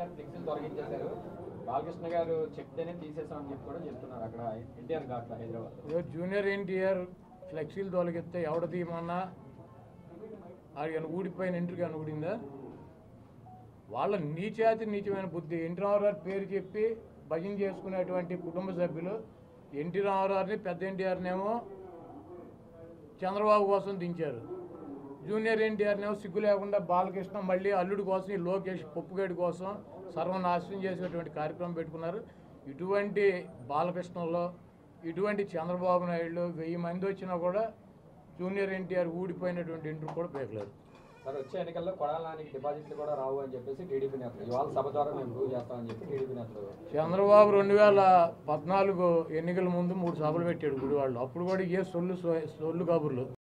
ఎన్టీఆర్ ఫ్లెక్సీలు తొలగించేశారు. బాలకృష్ణ గారు చెప్తేనే తీసేసామని చెప్పి కూడా చెప్తున్నారు అక్కడ ఎన్టీఆర్ ఘాట్లో హైదరాబాద్. జూనియర్ ఎన్టీఆర్ ఫ్లెక్సీలు తొలగిస్తే ఎవడ తీయమన్నా అది ఊడిపోయిన ఇంటికి అని ఊడిందా? వాళ్ళ నీచమైన బుద్ధి. ఎన్టీ రామారావు పేరు చెప్పి భజన చేసుకునేటువంటి కుటుంబ సభ్యులు ఎన్టీ రామారావుని పెద్ద ఎన్టీఆర్నేమో చంద్రబాబు కోసం దించారు. జూనియర్ ఎన్టీఆర్నేమో సిగ్గు లేకుండా బాలకృష్ణ మళ్ళీ అల్లుడి కోసం, ఈ లోకేష్ పప్పుగేడి కోసం సర్వనాశనం చేసేటువంటి కార్యక్రమం పెట్టుకున్నారు. ఇటువంటి బాలకృష్ణలో ఇటువంటి చంద్రబాబు నాయుడు 1000 మంది వచ్చినా కూడా జూనియర్ ఎన్టీఆర్ ఊడిపోయినటువంటి ఇంటర్ కూడా పేకలేరు. సార్ వచ్చే ఎన్నికల్లో కొడాలానికి డిపాజిట్లు కూడా రావు అని చెప్పేసి టీడీపీ నేతలు ఇవాళ సభ ద్వారా మేము ప్రూవ్ చేస్తామని చెప్పి టీడీపీ నేతలు. చంద్రబాబు 2014 ఎన్నికల ముందు 3 సభలు పెట్టాడు గుడివాళ్ళు. అప్పుడు కూడా ఏ సొల్లు కబుర్లు.